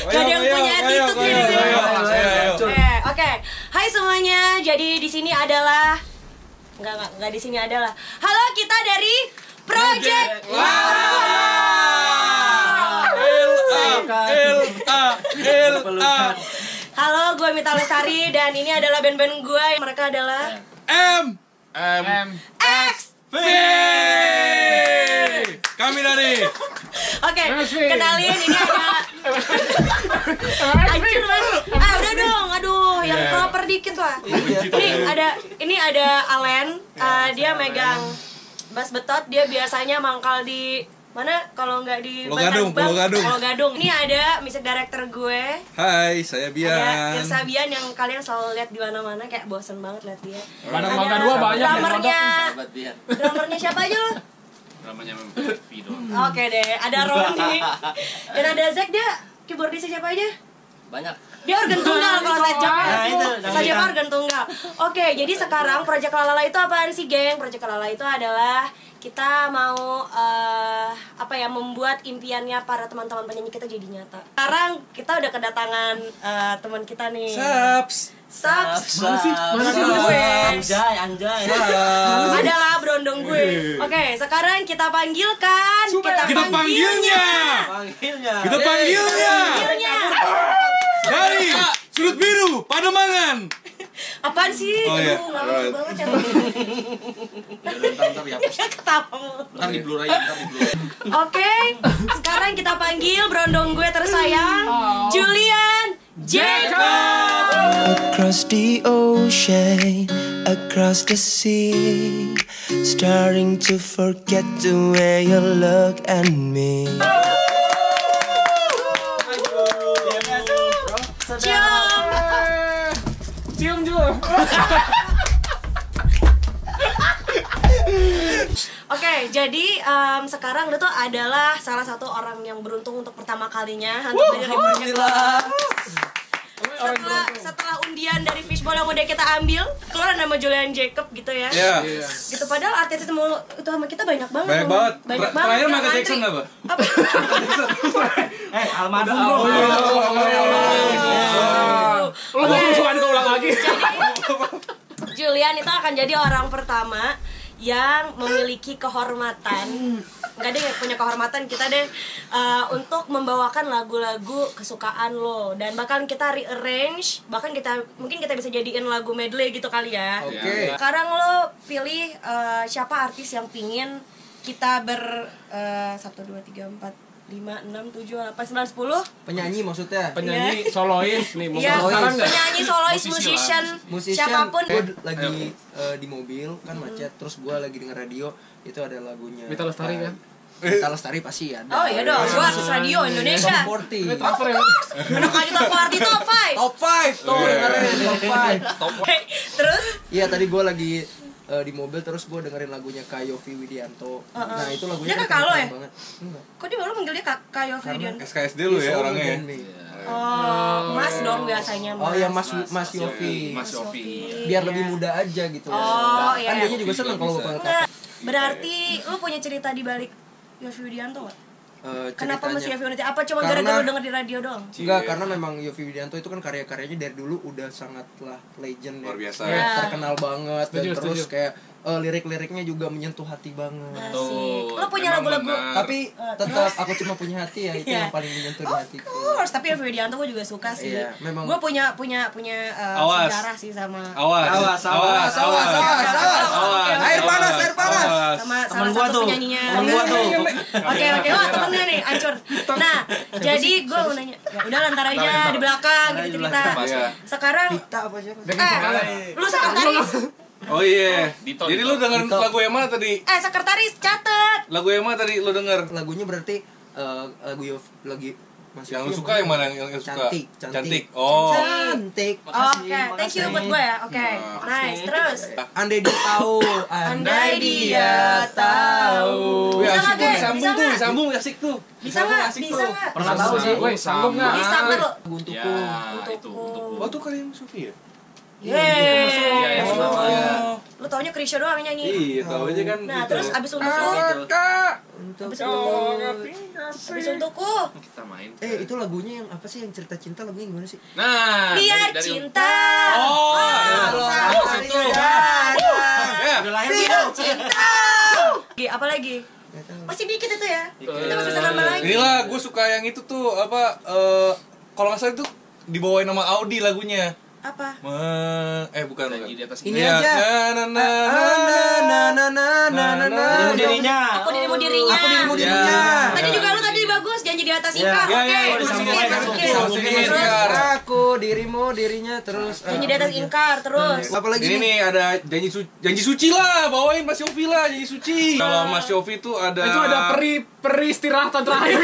Gak ada yang punya attitude nih di sini. Oke. Hai semuanya. Jadi di sini adalah Enggak di sini adalah. Halo, kita dari Project Halo, gue Mita Lestari dan ini adalah band-band gue. Mereka adalah MXV. Kami dari Oke, kenalin ini ada Anjir mas. Udah dong, aduh, yang proper dikit lah. Ini ada Alen, dia megang bass betot, dia biasanya mangkal di mana kalau nggak di Pulau Gadung. Ini ada music director gue. Hai, saya Bian. Ada Irsa Bian yang kalian selalu lihat di mana-mana, kayak bosen banget lihat dia. Mangga dua banyak. Drummernya siapa aja lo? Namanya Vido. Oke deh, ada Roni dan ada Zack. Dia keyboardisnya siapa aja? Banyak. Dia organ tunggal kalau saya organ tunggal. Oke, jadi sekarang Project Lalala itu apaan sih, geng? Project Lalala itu adalah kita mau membuat impiannya para teman-teman penyanyi kita jadi nyata. Sekarang kita udah kedatangan teman kita nih. Saps. Anjay. Adalah berondong gue. Oke, sekarang kita panggilkan. Kita panggilnya. Dari Sudut Biru Pademangan. Apaan sih? Oh iya. Nggak banget ya. Ntar ya. Ketawa. Ntar di blur aja, Oke, sekarang kita panggil berondong gue tersayang, Julian Jacob. Across the ocean, across the sea, starting to forget the way you look at me. Cium juga. Oke, jadi sekarang lu tuh adalah salah satu orang yang beruntung untuk pertama kalinya untuk menjadi Project Lalala. Setelah undian dari fishbowl yang udah kita ambil, keluar nama Julian Jacob gitu ya. Iya. Gitu, padahal artis itu sama kita banyak banget. Terakhir Michael Jackson apa? Almarhum. Julian itu akan jadi orang pertama yang memiliki kehormatan, nggak deh punya kehormatan kita deh untuk membawakan lagu-lagu kesukaan lo, dan bahkan kita rearrange, bahkan mungkin kita bisa jadiin lagu medley gitu kali ya. Oke. Sekarang lo pilih siapa artis yang pingin kita 1, 2, 3, 4, 5, 6, 7, 8, 9, 10 penyanyi maksudnya? Penyanyi solois nih, mau penyanyi solois, musician, siapapun. Gue lagi di mobil kan macet, terus gue lagi denger radio, itu ada lagunya Mita Lestari kan? Mita Lestari pasti ada. Oh iya dong, gua artis radio Indonesia. Top 40. Enak aja top 40, top 5. Top 5 tuh dengerin top 5. Terus? Iya, tadi gue lagi di mobil, terus gue dengerin lagunya Kak Yovie Widianto. Nah itu lagunya dia kakak lo ya? banget. Enggak. Kok dia baru manggilnya Kak Yovie Widianto? SKSD lu ya orangnya ya. Oh, Mas dong biasanya. Oh iya, Mas Yovie. Biar lebih muda aja gitu. Oh iya. Kan dia juga seneng kalau gue Enggak. Berarti lu punya cerita di balik Yovie Widianto nggak? Kenapa masih Yovie Widianto? Apa cuma gara-gara lu denger di radio doang? Enggak, karena memang Yovie Widianto itu kan karya-karyanya dari dulu udah sangatlah legend ya. Luar biasa. Terkenal banget. Dan terus kayak lirik-liriknya juga menyentuh hati banget. Asik. Lu punya lagu-lagu, tapi tetap aku cuma punya hati ya, itu yang paling menyentuh di hatiku. tapi Yovie Widianto gue juga suka sih. Iya, memang. Gue punya sejarah sih sama Awas. Air panas. sama salah satu penyanyinya. Oke, wah temennya nih, hancur. Nah, jadi gue mau nanya, ya udah ntar aja di belakang gitu cerita. Sekarang Kita apa siapa? lu sekretaris. Oh iya. Jadi lu denger lagu yang mana tadi? Sekretaris catet. Lagu yang mana tadi lu denger? Lagunya berarti lagi Yang lu suka yang mana yang suka? Cantik. Oh. Cantik. Oke, thank you buat gue ya. Oke, nice. Terus Andai dia tahu. Andai dia tahu. Wih, Bisa asik nggak, tuh, Ge? disambung asik tuh. Bisa nggak? Bisa nggak? Pernah tahu sih gue, sanggup nggak? Bisa nggak lo? Untukku. Oh tuh kalian Sufi ya? Yeay. yang Surabaya. Lu taunya Krisya doang yang nyanyi. Iya, tahu aja kan. Nah, gitu. terus abis untukku. Abis untukku. Kita main. Itu lagunya yang apa sih, yang cerita cinta, lagunya gimana sih? Nah, Biar cinta. Oh, itu. Ya. Biar cinta. Apa lagi? Masih dikit itu ya. Kita masih bisa nambah lagi. Inilah gue suka yang itu tuh apa kalau nggak salah itu dibawain nama Audi lagunya. Apa? Bukan. Janji di atas Ini Iya. aja. Dirinya. Aku dirimu dirinya. Tadi juga lu tadi bagus, janji di atas Ikar. Oke. Aku dirimu dirinya terus. Janji di atas Ingkar terus. Apa lagi Ini nih? nih ada janji suci lah, bawain Mas Yofi lah janji suci. Kalau Mas Yofi tuh ada Itu ada peri istirahatan terakhir.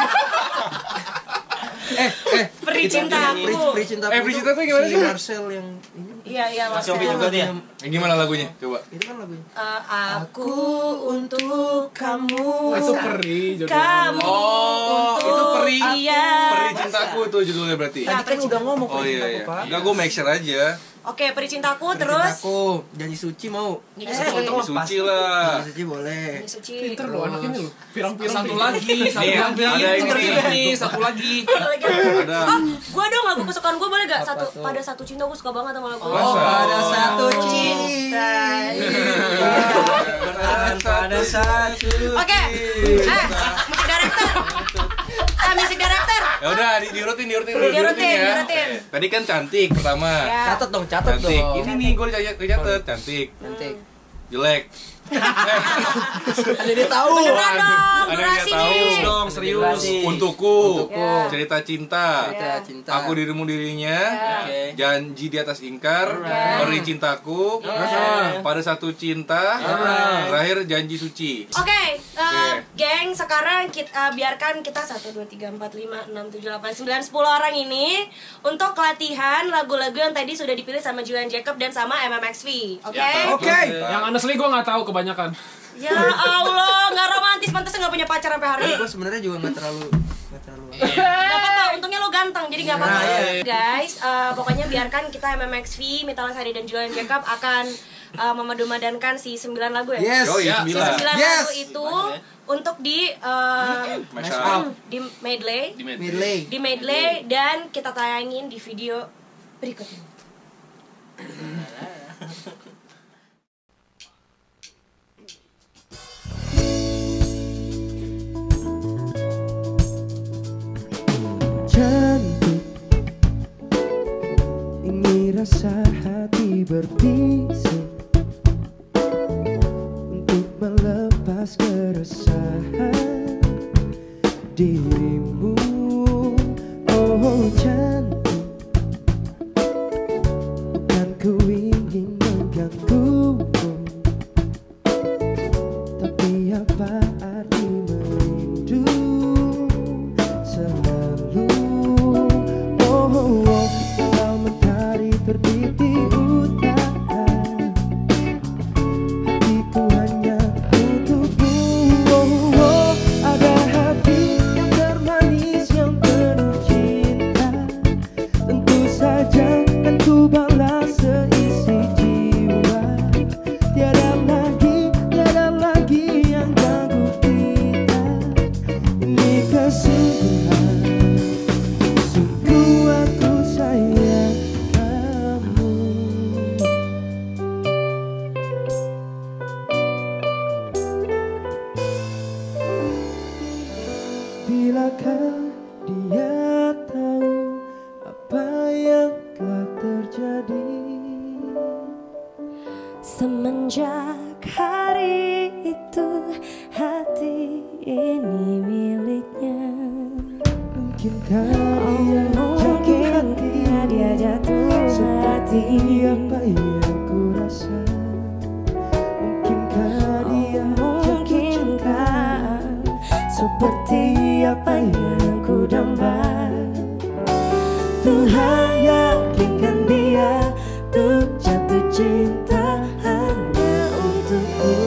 Peri cintaku. Peri cinta. Peri cinta tuh gimana sih? Marcel yang ini. Iya, Mas. Yofi juga dia. Gimana lagunya? Coba. Itu kan lagunya. Aku untuk kamu. Itu peri judulnya. Kamu Oh, itu peri. Iya. Peri cintaku tuh judulnya berarti. Ya, Tadi kan udah ngomong Oh peri iya cintaku, iya. Pak. Enggak, gue make sure aja. Oke, peri cintaku Peri terus. cintaku, janji suci mau. Janji suci lah. Janji suci boleh. Janji suci. Pinter loh anak ini loh. Pirang-pirang. Satu lagi, Nih, ada ini. satu lagi. Ada. Oh, gua dong lagu kesukaan gua boleh gak? Apa tuh? Pada satu cinta gua suka banget sama lagu. Masa? Ada satu cinta. Pada satu. Oke. Musik director. Musik director. Ya udah, diurutin ya. Diurutin. Tadi kan cantik pertama. Ya. Catat dong. Cantik. Ini nih gue dicatat cantik. Cantik. Jelek. Ada dia tahu. Beneran dong, Ada durasi dia tahu. nih. Dong, serius. Untukku. Ya. Cerita cinta. Kita cinta. Aku dirimu dirinya. Oke. Janji di atas ingkar. Peri cintaku. Pada satu cinta. Terakhir janji suci. Oke, geng, sekarang kita biarkan kita 1, 2, 3, 4, 5, 6, 7, 8, 9, 10 orang ini untuk latihan lagu-lagu yang tadi sudah dipilih sama Julian Jacob dan sama MMXV. Oke? Oke. Yang honestly gue nggak tahu kebanyakan. Ya Allah, nggak romantis, pantasnya nggak punya pacar sampai hari ini. Gue sebenarnya juga nggak terlalu. Gak apa-apa, untungnya lo ganteng, jadi gak apa-apa. Guys, pokoknya biarkan kita MMXV, Mita Lasari dan Julian Jacob akan memadu-madankan si 9 lagu ya. Yes. Oh iya, Si 9 Yes. lagu itu untuk di Masya di medley, Medley. di medley dan kita tayangin di video berikut ini. Cantik, ini rasa hati berbisik untuk melepas keresahan dirimu. Oh cantik, bukan ku ingin mengganggumu, tapi apa arti merindu selalu. Kalau mentari terbit di utara, hatiku hanya untukmu. Ada hati yang termanis, yang penuh cinta. Tentu saja kan ku balas seisi jiwa. Tiada lagi yang ganggu kita. Ini kesungguhan, sungguh aku sayang kamu. Bilakah dia tahu apa yang telah terjadi? Semenjak hari itu hati ini miliknya. Mungkinkah dia jatuh hati Dia jatuh seperti hati. apa yang ku rasa? Mungkinkah dia jatuh cinta Mungkinkah seperti apa yang ku damba? Tuhan yakinkan dia untuk jatuh cinta hanya untukku.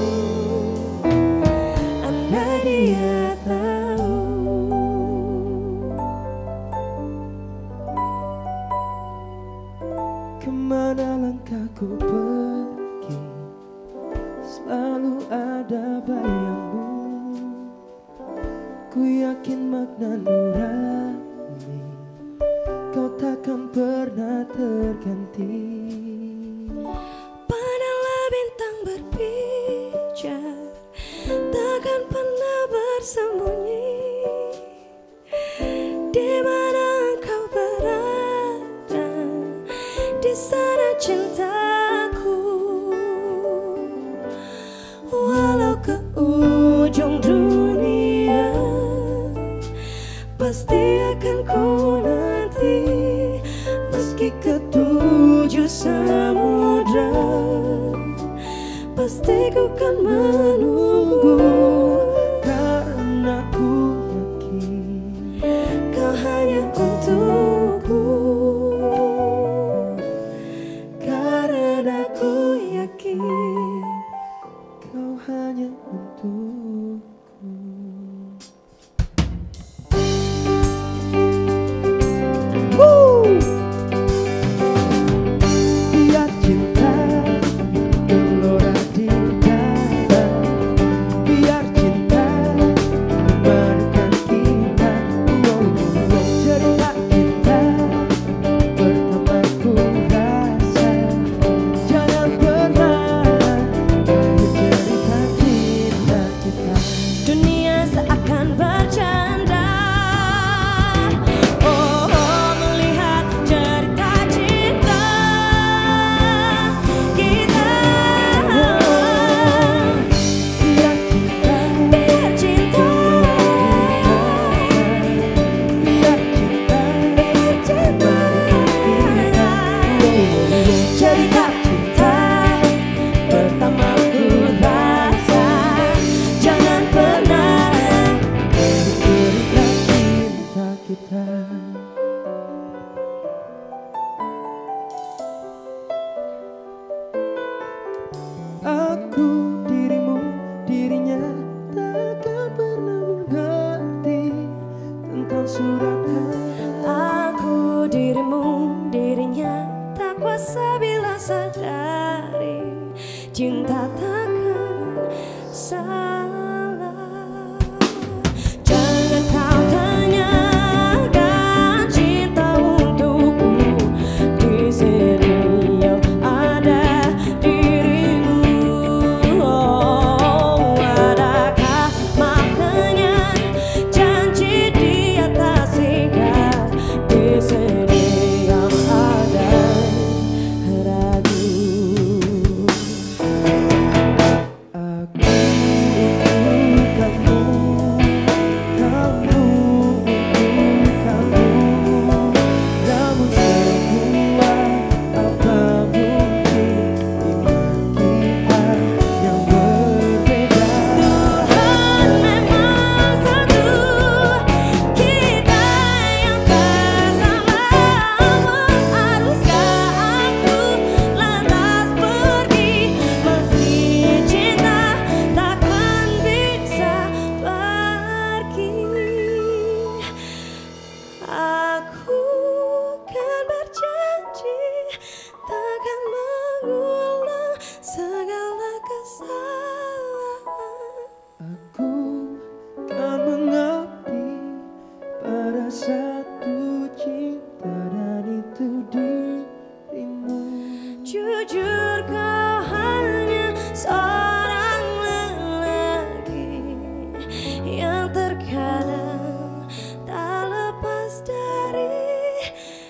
Andai dia tahu. kemana pada bayangmu. Ku yakin makna nurani kau takkan pernah terganti. Padahal bintang berpijar takkan pernah bersembunyi. Di mana engkau berada, di sana cintaku. Walau ke ujung dunia, pasti akan ku nanti. Meski ke tujuh samudra, pasti ku kan menunggu. Karena ku yakin Kau hanya untukku. Karena ku yakin kau hanya untukku. Biar cinta gelora di dada, biar cinta memadukan kita. Cerita kita pertama ku rasa, jangan pernah cerita cinta kita. dunia seakan bercanda. Oh, melihat cerita cinta kita. Biar cinta, Biar cinta, biar cinta, cerita cinta pertama ku rasa, jangan pernah cerita cinta kita. Aku dirimu, dirinya takkan pernah mengerti tentang surat hati. aku dirimu, dirinya tak kuasa bila sadari cinta takkan salah. Jangan kau tanyakan cinta untukku, di sini yang ada dirimu. Oh, adakah maknanya janji di atas singgah, di sini yang ada ragu. Aku untuk kamu, kamu untuk kamu. Namun semua apa mungkin iman kita yang berbeda. Tuhan memang satu, kita yang bersama. Haruskah aku lantas pergi, meski cinta takkan bisa pergi. Aku kan berjanji takkan mengulang segala kesalahan. Aku kan mengabdi pada satu cinta, dan itu dirimu. Jujur kau hanya seorang lelaki yang terkadang tak lepas dari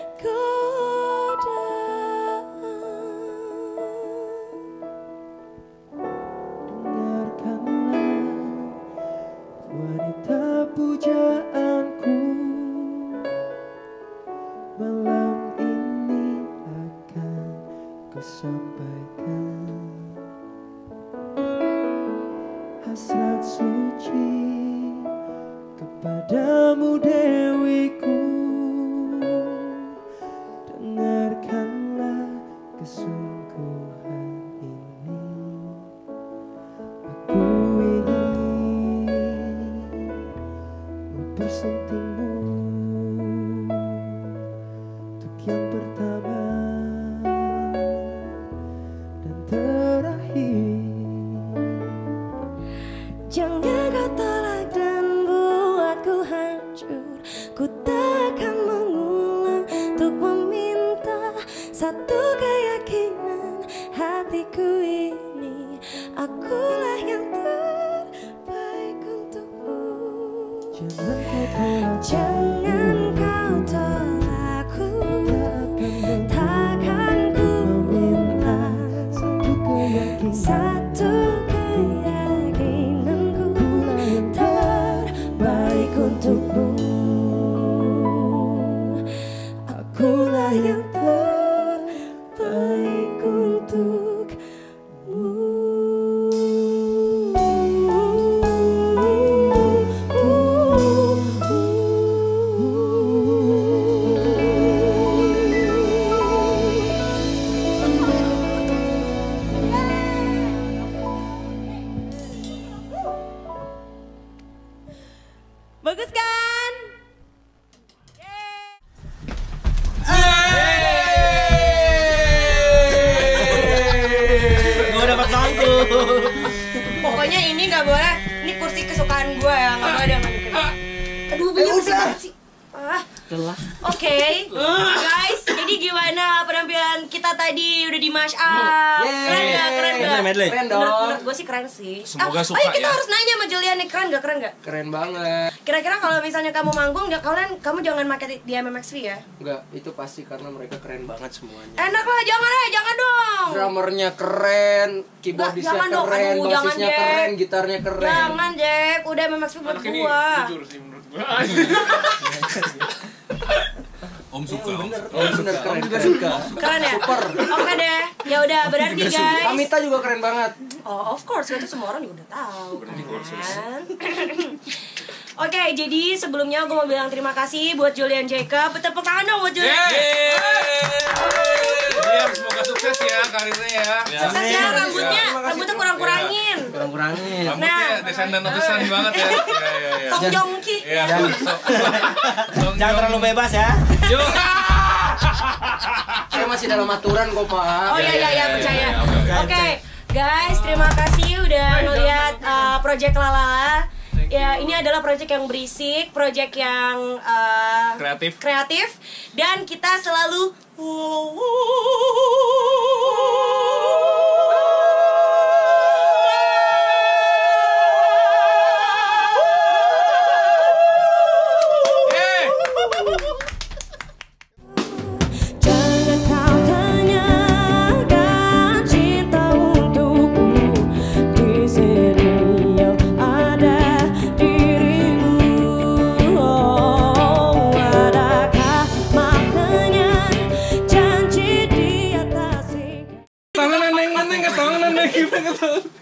godaan. Dengarkanlah wanita pujaanku, malam ini akan kusampaikan hasrat suci kepadamu, Dewiku. Dengarkanlah kesungguhan ini. Aku ingin mempersuntingmu untuk yang pertama dan terakhir. Jangan kau tolak dan buatku hancur. Ku takkan mengulang untuk meminta satu keyakinan hatiku ini. Akulah yang terbaik untukmu. Jangan kau tolakku, takkan ku minta satu keyakinanku terbaik untukmu. Akulah yang terbaik untukmu. Bagus kan? Gue dapat lampu. Pokoknya ini nggak boleh. Ini kursi kesukaan gue ya, nggak boleh ada yang manukin. Aduh, bunyi berisik banget sih. Oke, guys, jadi gimana penampilan kita tadi udah di mash up? Keren gak? Keren gak? Keren dong. Menurut gue sih keren sih. Semoga suka oh iya, kita ya. harus nanya sama Julian nih, keren gak? Keren gak? Keren banget. Kira-kira kalau misalnya kamu manggung, kamu jangan pakai di MMXV ya? Enggak, itu pasti karena mereka keren banget semuanya. Enak lah, jangan dong. Drummernya keren, keyboardisnya Jangan dong, keren, aduh, jangan, bassisnya Jack. keren, gitarnya keren. Jangan Jack, udah MMXV buat Anak ini gua. jujur sih menurut gue. Om suka, Om. Bener keren juga suka. Keren ya? Oke deh, ya udah berarti guys. Kamita juga keren banget. Oh, of course, itu semua orang juga udah tahu kan. Oke, jadi sebelumnya gue mau bilang terima kasih buat Julian Jacob. Tepuk tangan dong buat Julian. Julian, semoga sukses ya karirnya ya. Sukses ya, rambutnya kurang-kurangin. Kurang-kurangin. Rambutnya descendant of the sun banget ya. Iya. Tong Jongki. Iya. Jangan terlalu bebas ya. Yo. Saya masih dalam aturan kok, Pak. Oh iya, percaya. Oke. Oke, guys, terima kasih udah ngeliat Project Lalala. Ya, ini adalah project yang berisik, project yang kreatif, dan kita selalu Jangan kau tanyakan cinta untukku. Di sini yang ada dirimu. Oh, adakah maknanya janji di atas ini? Tangan neneng, tangan neneng gimana tuh?